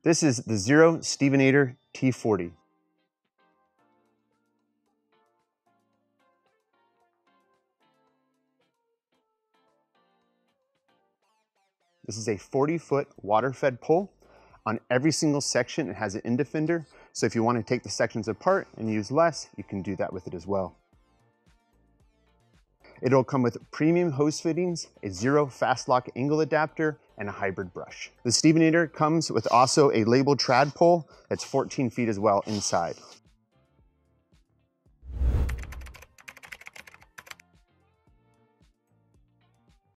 This is the XERO SteveOnator T-40. This is a 40-foot water-fed pole. On every single section, it has an end defender. So if you want to take the sections apart and use less, you can do that with it as well. It'll come with premium hose fittings, a XERO fast lock angle adapter, and a hybrid brush. The SteveOnator comes with also a labeled trad pole that's 14 feet as well inside.